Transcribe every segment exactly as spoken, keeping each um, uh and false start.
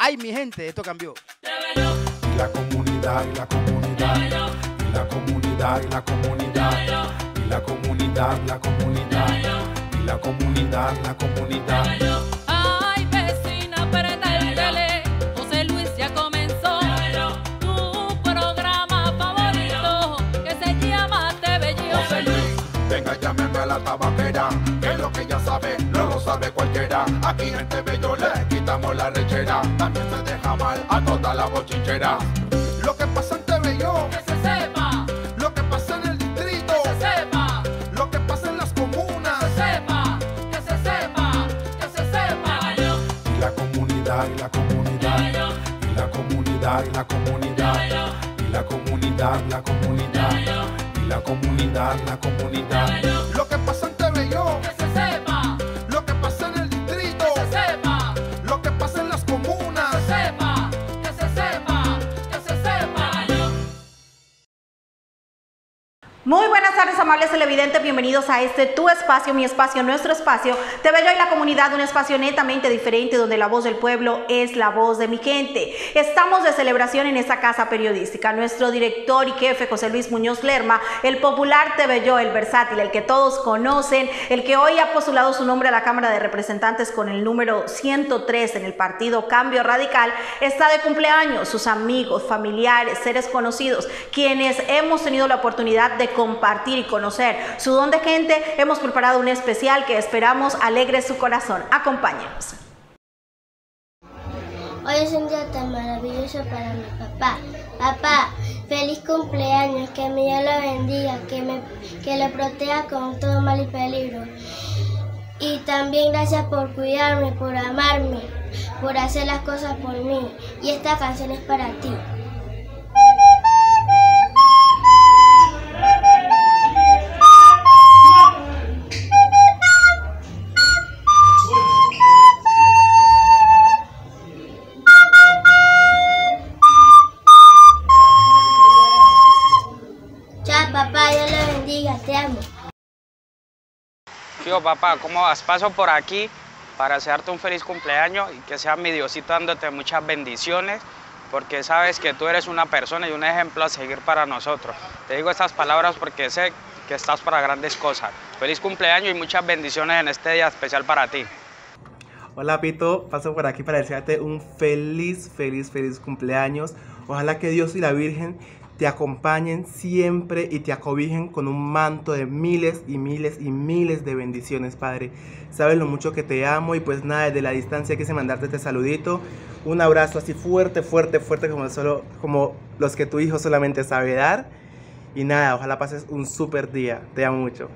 Ay, mi gente, esto cambió. Y la comunidad, y la comunidad, y la comunidad, y la comunidad, y la comunidad, la comunidad, y la comunidad, la comunidad. Ay, vecina, prenda el tele, José Luis ya comenzó tu programa favorito que se llama Te Veo Yo. José Luis, venga, llámeme a la tabaquera, que lo que ya sabe, no lo sabe cualquiera. Aquí en Te Veo Yo le quitamos la rechera, también se deja mal a toda la bochinchera. Lo que pasa en Te Veo Yo, Que se sepa, lo que pasa en el distrito, que se sepa, lo que pasa en las comunas, que se sepa, que se sepa, que se sepa. y la comunidad, y la comunidad, y la comunidad, y la comunidad, y la comunidad, la comunidad, y la comunidad, la comunidad. Lo que pasa en Te Veo Yo, Que se sepa, lo que pasa en el distrito, que se sepa, lo que pasa en las comunas. que se sepa, que se sepa, que se sepa. Muy buenas tardes, amables televidentes, bienvenidos a este Tu Espacio, Mi Espacio, Nuestro Espacio, Te Veo Yo y la Comunidad, un espacio netamente diferente donde la voz del pueblo es la voz de mi gente. Estamos de celebración en esta casa periodística. Nuestro director y jefe, José Luis Muñoz Lerma, el popular Te Veo Yo, el versátil, el que todos conocen, el que hoy ha postulado su nombre a la Cámara de Representantes con el número ciento tres en el partido Cambio Radical, está de cumpleaños. Sus amigos, familiares, seres conocidos, quienes hemos tenido la oportunidad de compartir y conocer su don de gente, hemos preparado un especial que esperamos alegre su corazón. Acompáñenos. Hoy es un día tan maravilloso para mi papá. Papá, feliz cumpleaños, que mi Dios lo bendiga, que, me, que lo proteja con todo mal y peligro. Y también gracias por cuidarme, por amarme, por hacer las cosas por mí. Y esta canción es para ti. Papá, Dios le bendiga, te amo. Tío, papá, ¿cómo vas? Paso por aquí para desearte un feliz cumpleaños y que sea mi Diosito dándote muchas bendiciones, porque sabes que tú eres una persona y un ejemplo a seguir para nosotros. Te digo estas palabras porque sé que estás para grandes cosas. Feliz cumpleaños y muchas bendiciones en este día especial para ti. Hola Pito, paso por aquí para desearte un feliz, feliz, feliz cumpleaños. Ojalá que Dios y la Virgen te acompañen siempre y te acobijen con un manto de miles y miles y miles de bendiciones, Padre. Sabes lo mucho que te amo y pues nada, desde la distancia quise mandarte este saludito. Un abrazo así fuerte, fuerte, fuerte como, solo, como los que tu hijo solamente sabe dar. Y nada, ojalá pases un súper día. Te amo mucho.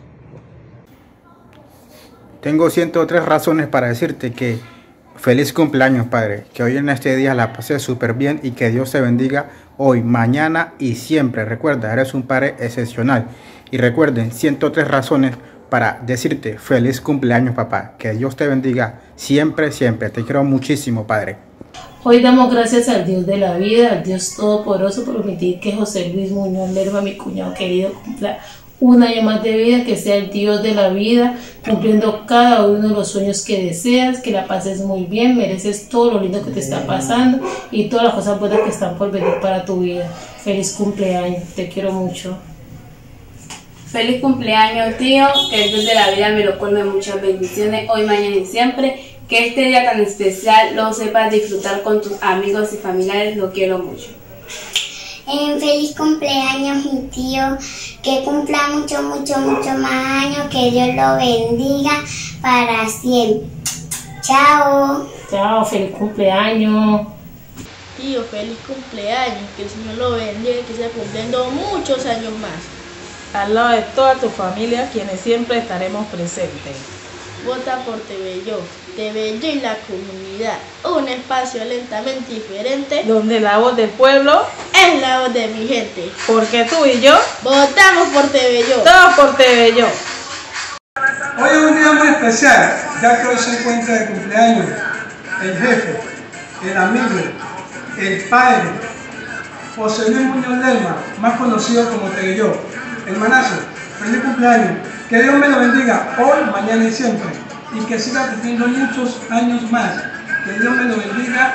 Tengo ciento tres razones para decirte que feliz cumpleaños, Padre. Que hoy en este día la pasé súper bien y que Dios te bendiga hoy, mañana y siempre. Recuerda, eres un padre excepcional. Y recuerden, ciento tres razones para decirte feliz cumpleaños, papá. Que Dios te bendiga siempre, siempre. Te quiero muchísimo, Padre. Hoy damos gracias al Dios de la vida, al Dios Todopoderoso, por permitir que José Luis Muñoz Lerma, mi cuñado querido, cumpla un año más de vida, que sea el Dios de la vida, cumpliendo cada uno de los sueños que deseas, que la pases muy bien, mereces todo lo lindo que te está pasando y todas las cosas buenas que están por venir para tu vida. Feliz cumpleaños, te quiero mucho. Feliz cumpleaños, tío, que el Dios de la vida me lo colme de muchas bendiciones hoy, mañana y siempre. Que este día tan especial lo sepas disfrutar con tus amigos y familiares, lo quiero mucho. Eh, feliz cumpleaños, mi tío, que cumpla mucho, mucho, mucho más años, que Dios lo bendiga para siempre. Chao. Chao, feliz cumpleaños. Tío, feliz cumpleaños, que el Señor lo bendiga y que siga cumpliendo muchos años más. Al lado de toda tu familia, quienes siempre estaremos presentes. Vota por Te Veo Yo, Te Veo Yo y la Comunidad, un espacio lentamente diferente, donde la voz del pueblo es la voz de mi gente. Porque tú y yo votamos por Te Veo Yo. Todos por Te Veo Yo. Hoy es un día muy especial, ya que hoy se encuentra de cumpleaños el jefe, el amigo, el padre, José Luis Muñoz Lerma, más conocido como Te Veo Yo. Hermanazo, feliz cumpleaños. Que Dios me lo bendiga hoy, mañana y siempre. Y que siga cumpliendo muchos años más. Que Dios me lo bendiga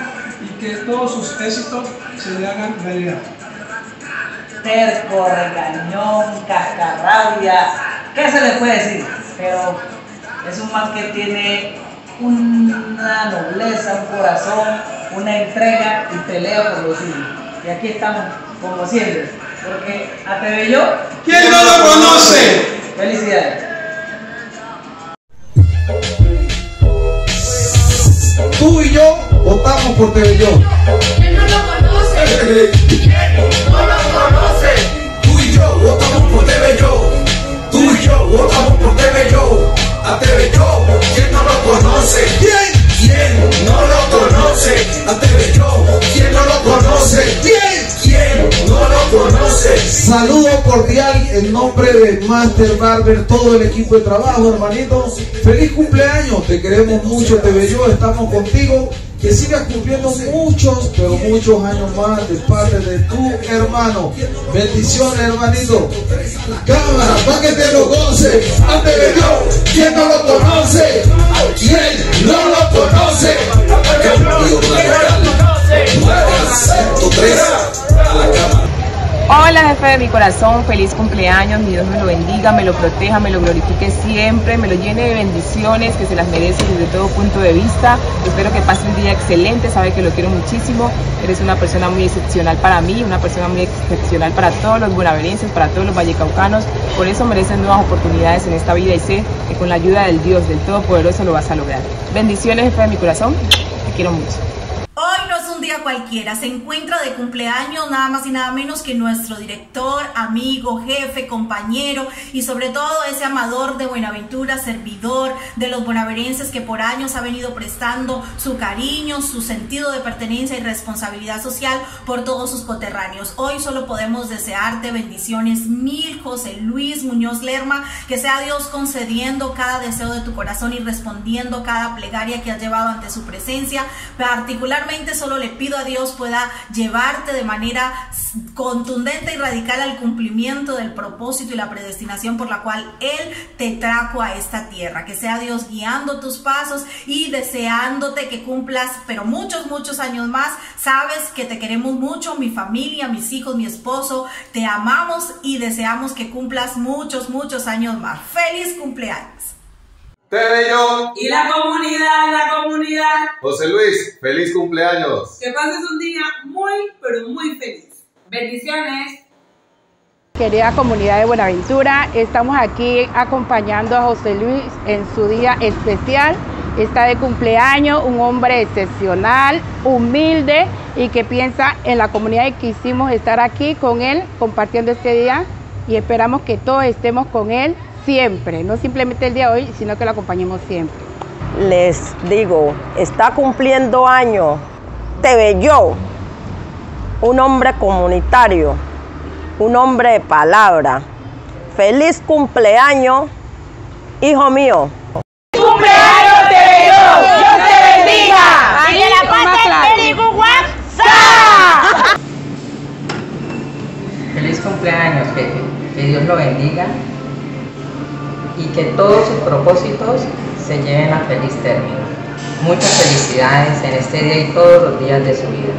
y que todos sus éxitos se le hagan realidad. Terco, regañón, cascarrabia, ¿qué se le puede decir? Pero es un man que tiene una nobleza, un corazón, una entrega y pelea por los hijos. Y aquí estamos, como siempre, porque a Tebelló, ¿quién no lo conoce? Felicidades. Tú y yo votamos por Tebelló. ¿Quién no lo conoce? ¿Quién no lo conoce? Tú y yo votamos por Tebelló. Tú y yo votamos por Tebelló. A Tebelló, ¿quién no lo conoce? ¿Quién? ¿Quién no lo conoce? A Tebelló, ¿quién no lo conoce? ¿Quién? ¿Quién no lo conoce? Saludo cordial en nombre de Master Barber, todo el equipo de trabajo, hermanito. Feliz cumpleaños, te queremos mucho, Tebelló, estamos contigo. Que sigas cumpliendo muchos, pero muchos años más de parte de tu hermano. Bendiciones, hermanito. Cámara, para que te lo goce. A Tebelló, ¿quién no lo conoce? ¿Quién no lo conoce? A la cámara. Hola, jefe de mi corazón, feliz cumpleaños, mi Dios me lo bendiga, me lo proteja, me lo glorifique siempre, me lo llene de bendiciones, que se las merece desde todo punto de vista. Espero que pase un día excelente, sabe que lo quiero muchísimo, eres una persona muy excepcional para mí, una persona muy excepcional para todos los bonaverenses, para todos los vallecaucanos, por eso merecen nuevas oportunidades en esta vida y sé que con la ayuda del Dios, del Todopoderoso, lo vas a lograr. Bendiciones, jefe de mi corazón, te quiero mucho. Hoy no es un día cualquiera, se encuentra de cumpleaños nada más y nada menos que nuestro director, amigo, jefe, compañero y sobre todo ese amador de Buenaventura, servidor de los bonaverenses que por años ha venido prestando su cariño, su sentido de pertenencia y responsabilidad social por todos sus coterráneos. Hoy solo podemos desearte bendiciones mil, José Luis Muñoz Lerma, que sea Dios concediendo cada deseo de tu corazón y respondiendo cada plegaria que has llevado ante su presencia. Particularmente solo le pido a Dios pueda llevarte de manera contundente y radical al cumplimiento del propósito y la predestinación por la cual Él te trajo a esta tierra. Que sea Dios guiando tus pasos y deseándote que cumplas, pero muchos, muchos años más. Sabes que te queremos mucho, mi familia, mis hijos, mi esposo, te amamos y deseamos que cumplas muchos, muchos años más. ¡Feliz cumpleaños! Tebelló y la comunidad, la comunidad. José Luis, feliz cumpleaños. Que pases un día muy, pero muy feliz. Bendiciones. Querida comunidad de Buenaventura, estamos aquí acompañando a José Luis en su día especial. Está de cumpleaños, un hombre excepcional, humilde y que piensa en la comunidad, y quisimos estar aquí con él compartiendo este día y esperamos que todos estemos con él siempre, no simplemente el día de hoy, sino que lo acompañemos siempre. Les digo, está cumpliendo años Tebelló, un hombre comunitario, un hombre de palabra. Feliz cumpleaños, hijo mío. ¡Cumpleaños Tebelló! ¡Dios te bendiga! ¡Y la paz del Espíritu WhatsApp! Feliz cumpleaños, jefe. Que Dios lo bendiga y que todos sus propósitos se lleven a feliz término. Muchas felicidades en este día y todos los días de su vida.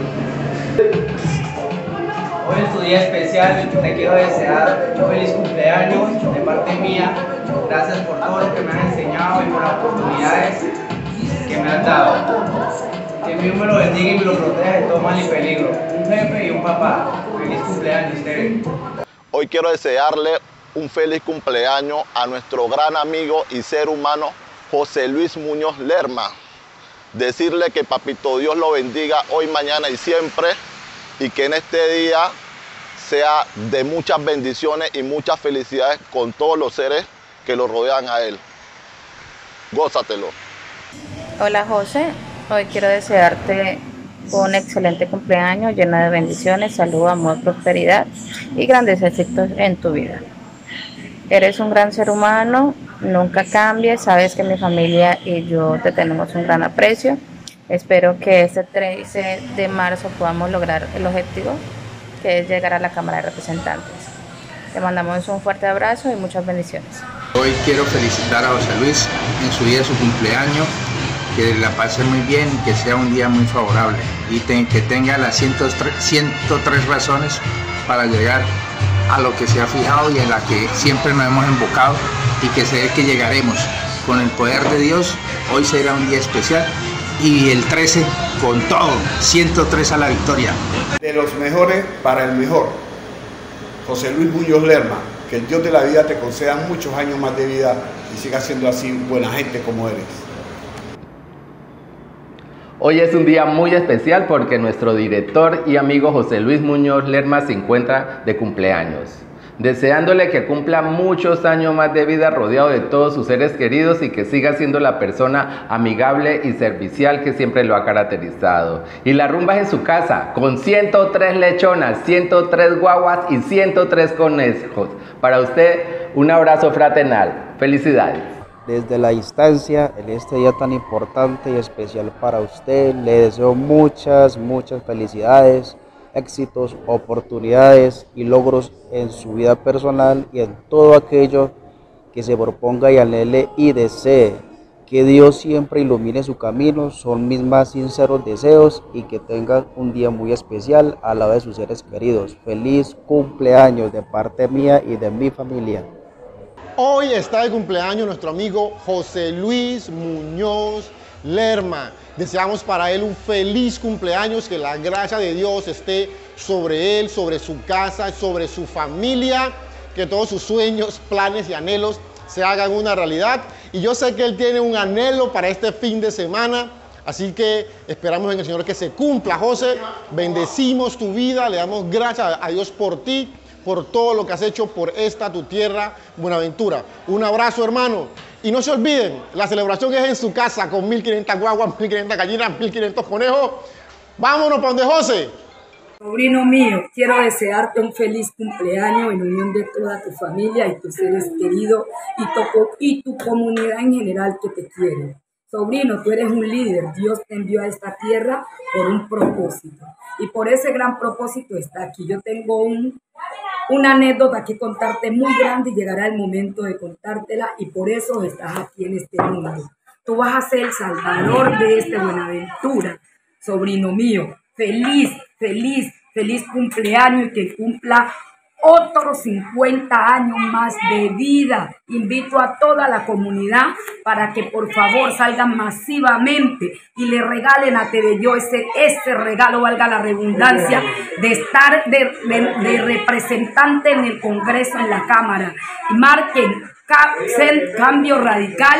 Hoy es tu día especial, te quiero desear un feliz cumpleaños de parte mía. Gracias por todo lo que me has enseñado y por las oportunidades que me has dado. Que Dios me lo bendiga y me lo proteja de todo mal y peligro. Un jefe y un papá. Feliz cumpleaños, Tere. Hoy quiero desearle un feliz cumpleaños a nuestro gran amigo y ser humano José Luis Muñoz Lerma. Decirle que Papito Dios lo bendiga hoy, mañana y siempre, y que en este día sea de muchas bendiciones y muchas felicidades con todos los seres que lo rodean a él. Gózatelo. Hola José, hoy quiero desearte un excelente cumpleaños lleno de bendiciones, salud, amor, prosperidad y grandes éxitos en tu vida. Eres un gran ser humano, nunca cambies, sabes que mi familia y yo te tenemos un gran aprecio. Espero que este trece de marzo podamos lograr el objetivo, que es llegar a la Cámara de Representantes. Te mandamos un fuerte abrazo y muchas bendiciones. Hoy quiero felicitar a José Luis en su día de su cumpleaños que la pase muy bien y que sea un día muy favorable y te, que tenga las ciento tres razones para llegar a lo que se ha fijado y en la que siempre nos hemos invocado y que sé que llegaremos. Con el poder de Dios, hoy será un día especial y el trece con todo, ciento tres a la victoria. De los mejores para el mejor, José Luis Muñoz Lerma, que el Dios de la vida te conceda muchos años más de vida y siga siendo así buena gente como eres. Hoy es un día muy especial porque nuestro director y amigo José Luis Muñoz Lerma se encuentra de cumpleaños. Deseándole que cumpla muchos años más de vida rodeado de todos sus seres queridos y que siga siendo la persona amigable y servicial que siempre lo ha caracterizado. Y la rumba es en su casa, con ciento tres lechonas, ciento tres guaguas y ciento tres conejos. Para usted, un abrazo fraternal. Felicidades. Desde la instancia, en este día tan importante y especial para usted, le deseo muchas, muchas felicidades, éxitos, oportunidades y logros en su vida personal y en todo aquello que se proponga y anhele y desee. Que Dios siempre ilumine su camino, son mis más sinceros deseos y que tengan un día muy especial al lado de sus seres queridos. Feliz cumpleaños de parte mía y de mi familia. Hoy está de cumpleaños nuestro amigo José Luis Muñoz Lerma. Deseamos para él un feliz cumpleaños, que la gracia de Dios esté sobre él, sobre su casa, sobre su familia, que todos sus sueños, planes y anhelos se hagan una realidad. Y yo sé que él tiene un anhelo para este fin de semana, así que esperamos en el Señor que se cumpla. José, bendecimos tu vida, le damos gracias a Dios por ti, por todo lo que has hecho por esta tu tierra, Buenaventura. Un abrazo, hermano. Y no se olviden, la celebración es en su casa, con mil quinientas guaguas, mil quinientas gallinas, mil quinientos conejos. Vámonos para donde José. Sobrino mío, quiero desearte un feliz cumpleaños en unión de toda tu familia y tus seres queridos y tu, y tu comunidad en general que te quiere. Sobrino, tú eres un líder. Dios te envió a esta tierra por un propósito. Y por ese gran propósito está aquí. Yo tengo un, una anécdota que contarte muy grande y llegará el momento de contártela y por eso estás aquí en este mundo. Tú vas a ser el salvador de este Buenaventura. Sobrino mío, feliz, feliz, feliz cumpleaños y que cumpla otros cincuenta años más de vida. Invito a toda la comunidad para que por favor salgan masivamente y le regalen a Tebelló ese, ese regalo, valga la redundancia, de estar de, de, de representante en el Congreso, en la Cámara. Marquen Cambio Radical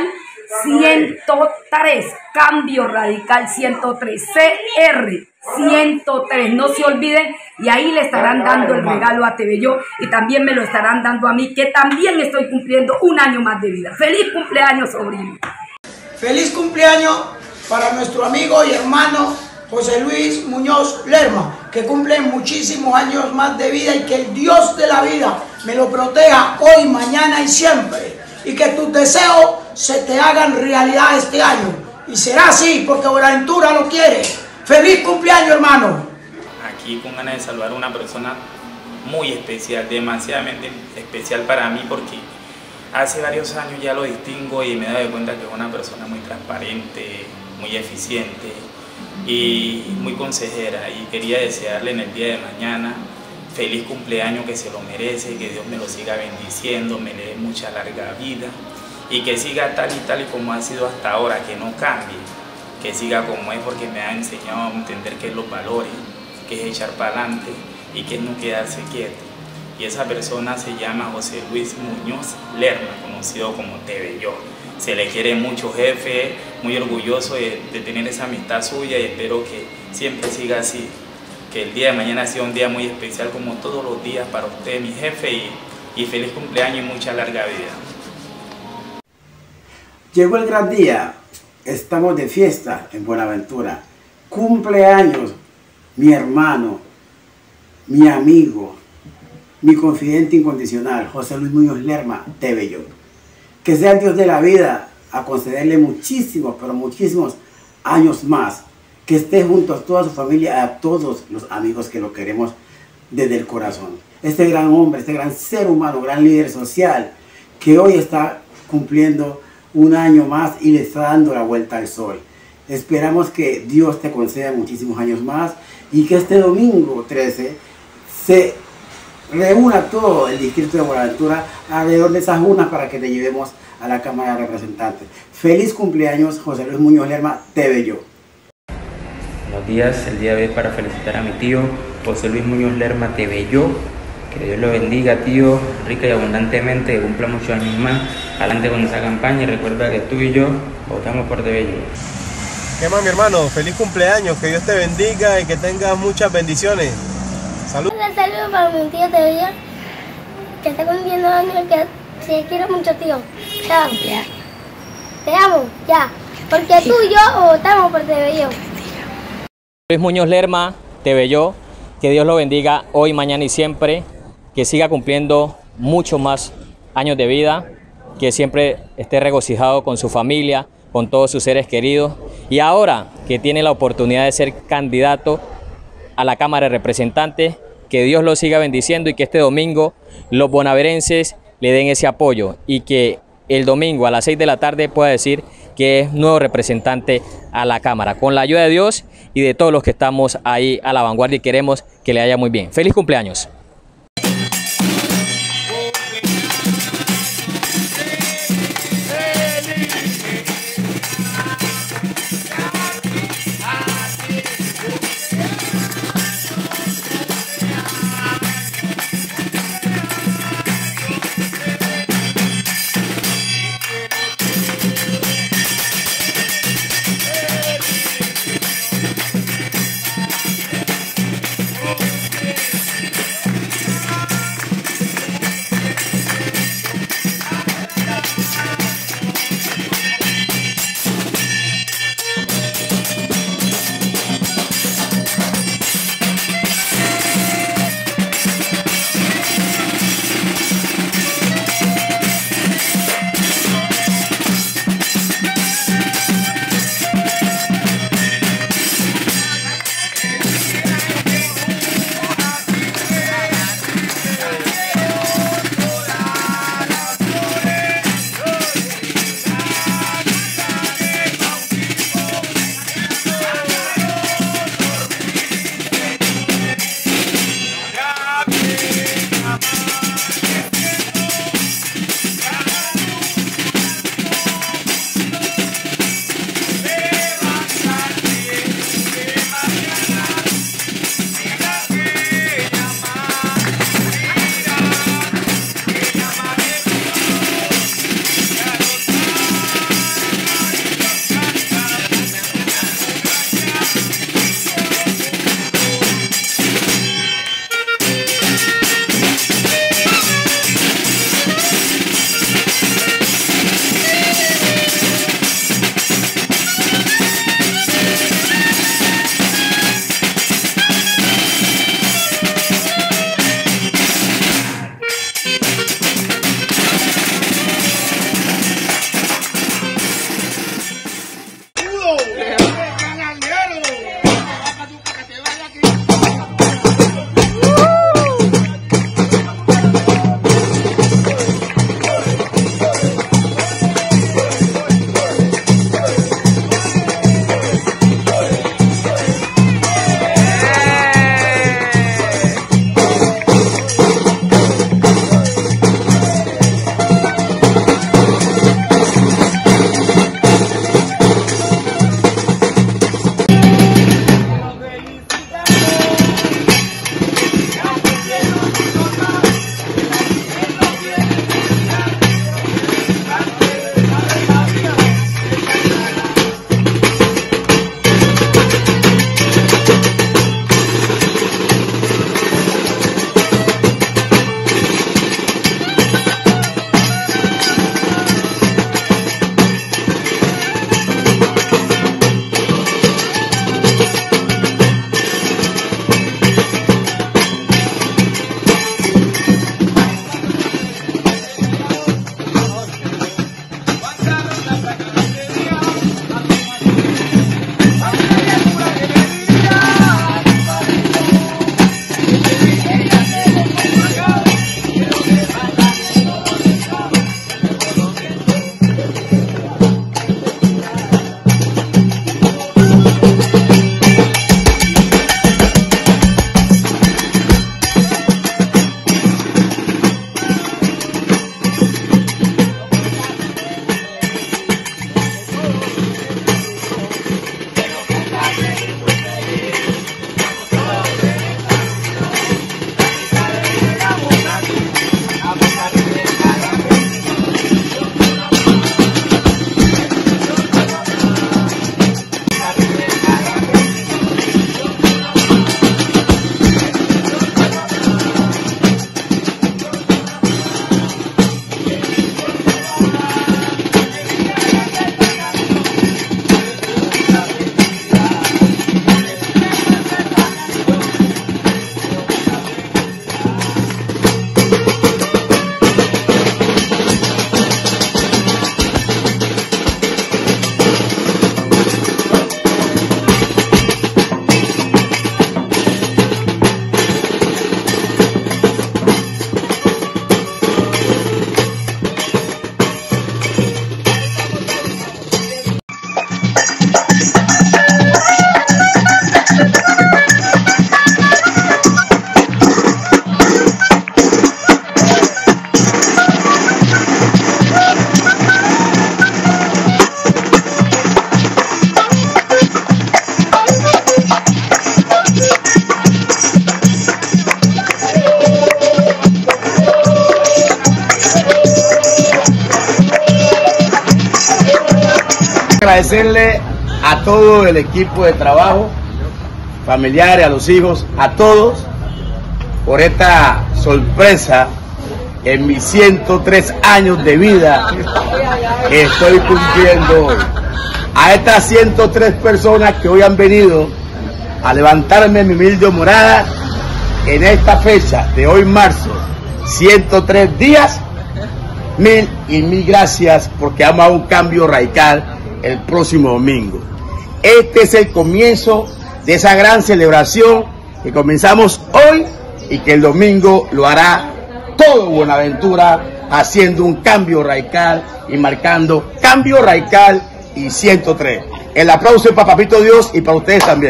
ciento tres, Cambio Radical ciento tres, C R ciento tres, no se olviden, y ahí le estarán dando el regalo a Tebelló y también me lo estarán dando a mí, que también estoy cumpliendo un año más de vida. ¡Feliz cumpleaños, sobrino! ¡Feliz cumpleaños para nuestro amigo y hermano José Luis Muñoz Lerma, que cumple muchísimos años más de vida y que el Dios de la vida me lo proteja hoy, mañana y siempre, y que tus deseos se te hagan realidad este año, y será así porque Buenaventura lo quiere. ¡Feliz cumpleaños, hermano! Aquí con ganas de saludar a una persona muy especial, demasiadamente especial para mí, porque hace varios años ya lo distingo y me he dado cuenta que es una persona muy transparente, muy eficiente y muy consejera, y quería desearle en el día de mañana feliz cumpleaños, que se lo merece, que Dios me lo siga bendiciendo, me le dé mucha larga vida y que siga tal y tal y como ha sido hasta ahora, que no cambie, que siga como es, porque me ha enseñado a entender que es los valores, que es echar para adelante y que es no quedarse quieto. Y esa persona se llama José Luis Muñoz Lerma, conocido como Tebelló. Se le quiere mucho, jefe, muy orgulloso de, de tener esa amistad suya y espero que siempre siga así. Que el día de mañana sea un día muy especial como todos los días para usted, mi jefe, y, y feliz cumpleaños y mucha larga vida. Llegó el gran día. Estamos de fiesta en Buenaventura. Cumpleaños, mi hermano, mi amigo, mi confidente incondicional, José Luis Muñoz Lerma, Tebelló. Que sea el Dios de la vida a concederle muchísimos, pero muchísimos años más. Que esté junto a toda su familia, a todos los amigos que lo queremos desde el corazón. Este gran hombre, este gran ser humano, gran líder social, que hoy está cumpliendo un año más y le está dando la vuelta al sol. Esperamos que Dios te conceda muchísimos años más y que este domingo trece se reúna todo el distrito de Buenaventura alrededor de esas urnas para que te llevemos a la Cámara de Representantes. Feliz cumpleaños, José Luis Muñoz Lerma, te bello. Buenos días, el día de hoy para felicitar a mi tío José Luis Muñoz Lerma, te bello. Que Dios lo bendiga, tío, rica y abundantemente, que cumpla muchos años más. Adelante con esa campaña y recuerda que tú y yo votamos por te bello. ¿Qué más, mi hermano? Feliz cumpleaños, que Dios te bendiga y que tengas muchas bendiciones. Salud. Un saludo para mi tío te bello, que está cumpliendo años, que te quiero mucho, tío. Chao. Te amo, ya. Porque tú y yo votamos por te bello. Luis Muñoz Lerma, te bello. Que Dios lo bendiga hoy, mañana y siempre. Que siga cumpliendo muchos más años de vida. Que siempre esté regocijado con su familia, con todos sus seres queridos. Y ahora que tiene la oportunidad de ser candidato a la Cámara de Representantes, que Dios lo siga bendiciendo y que este domingo los bonaverenses le den ese apoyo y que el domingo a las seis de la tarde pueda decir que es nuevo representante a la Cámara, con la ayuda de Dios y de todos los que estamos ahí a la vanguardia y queremos que le vaya muy bien. ¡Feliz cumpleaños! agradecerle a todo el equipo de trabajo, familiares, a los hijos, a todos, por esta sorpresa en mis ciento tres años de vida que estoy cumpliendo hoy. A estas ciento tres personas que hoy han venido a levantarme mi humilde morada en esta fecha de hoy marzo, ciento tres días, mil y mil gracias, porque vamos a un cambio radical el próximo domingo. Este es el comienzo de esa gran celebración que comenzamos hoy y que el domingo lo hará todo Buenaventura, haciendo un cambio radical y marcando cambio radical y ciento tres. El aplauso es para Papito Dios y para ustedes también.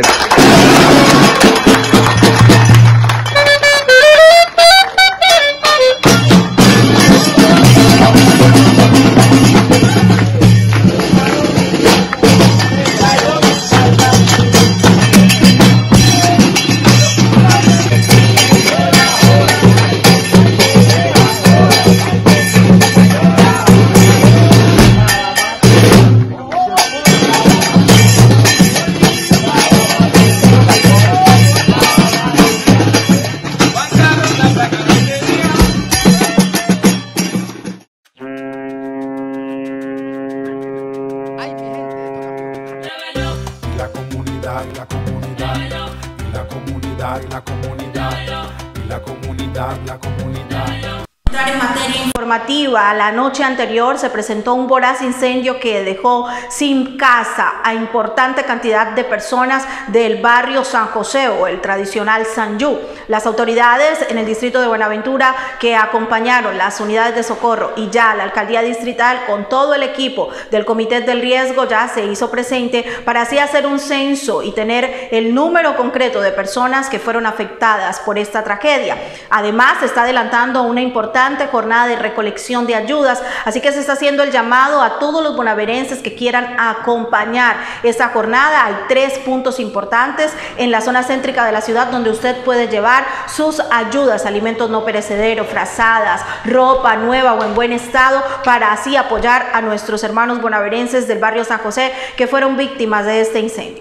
En materia informativa, la noche anterior se presentó un voraz incendio que dejó sin casa a importante cantidad de personas del barrio San José o el tradicional Sanjú. Las autoridades en el distrito de Buenaventura, que acompañaron las unidades de socorro y ya la alcaldía distrital con todo el equipo del comité del riesgo, ya se hizo presente para así hacer un censo y tener el número concreto de personas que fueron afectadas por esta tragedia. Además, se está adelantando una importante jornada de recolección de ayudas, así que se está haciendo el llamado a todos los bonaverenses que quieran acompañar esta jornada. Hay tres puntos importantes en la zona céntrica de la ciudad donde usted puede llevar sus ayudas, alimentos no perecederos, frazadas, ropa nueva o en buen estado, para así apoyar a nuestros hermanos bonaverenses del barrio San José que fueron víctimas de este incendio.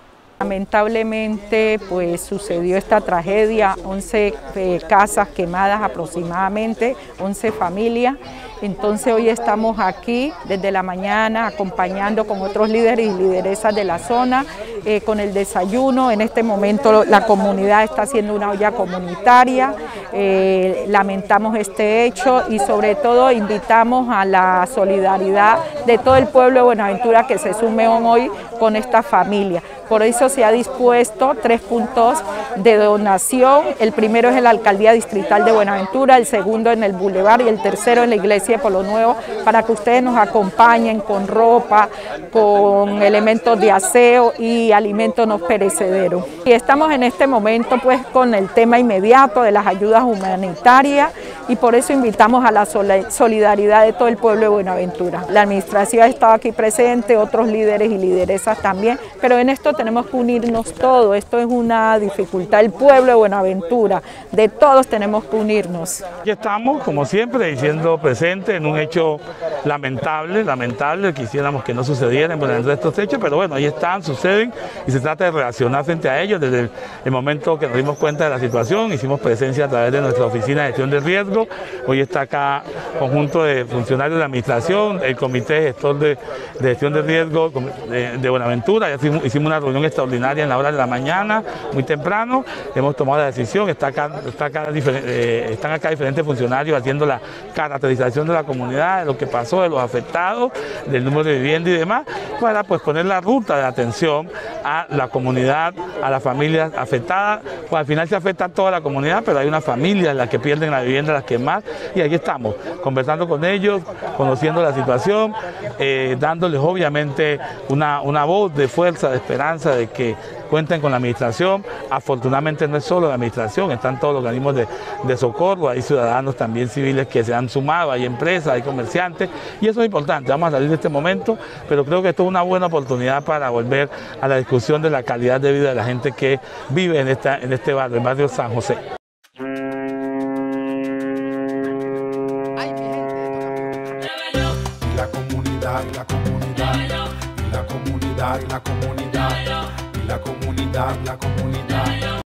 Lamentablemente pues sucedió esta tragedia, once eh, casas quemadas aproximadamente, once familias. Entonces hoy estamos aquí desde la mañana acompañando con otros líderes y lideresas de la zona eh, con el desayuno. En este momento la comunidad está haciendo una olla comunitaria, eh, lamentamos este hecho y sobre todo invitamos a la solidaridad de todo el pueblo de Buenaventura que se sume hoy con esta familia. Por eso se ha dispuesto tres puntos de donación. El primero es en la Alcaldía Distrital de Buenaventura, el segundo en el Boulevard y el tercero en la Iglesia de Polo Nuevo, para que ustedes nos acompañen con ropa, con elementos de aseo y alimentos no perecederos. Y estamos en este momento pues con el tema inmediato de las ayudas humanitarias y por eso invitamos a la solidaridad de todo el pueblo de Buenaventura. La administración ha estado aquí presente, otros líderes y lideresas también, pero en esto tenemos que unirnos todos. Esto es una dificultad del pueblo de Buenaventura, de todos tenemos que unirnos. Aquí estamos, como siempre, diciendo presente en un hecho lamentable, lamentable, quisiéramos que no sucediera en Buenaventura estos hechos, pero bueno, ahí están, suceden y se trata de reaccionar frente a ellos. Desde el, el momento que nos dimos cuenta de la situación, hicimos presencia a través de nuestra oficina de gestión de riesgo. Hoy está acá conjunto de funcionarios de la administración, el comité gestor de, de gestión de riesgo de, de Buenaventura. Ya hicimos, hicimos una reunión extraordinaria en la hora de la mañana, muy temprano, hemos tomado la decisión, está acá, está acá, eh, están acá diferentes funcionarios haciendo la caracterización de la comunidad, de lo que pasó, de los afectados, del número de vivienda y demás, para pues poner la ruta de atención a la comunidad, a las familias afectadas. Pues al final se afecta a toda la comunidad, pero hay unas familias las que pierden la vivienda, las que más, y aquí estamos, conversando con ellos, conociendo la situación, eh, dándoles obviamente una, una voz de fuerza, de esperanza, de que cuenten con la administración. Afortunadamente no es solo la administración, están todos los organismos de, de socorro, hay ciudadanos también civiles que se han sumado, hay empresas, hay comerciantes, y eso es importante. Vamos a salir de este momento, pero creo que esto es una buena oportunidad para volver a la discusión de la calidad de vida de la gente que vive en, esta, en este barrio, el barrio San José. La comunidad, la comunidad, la comunidad, la comunidad, y la comunidad, la comunidad.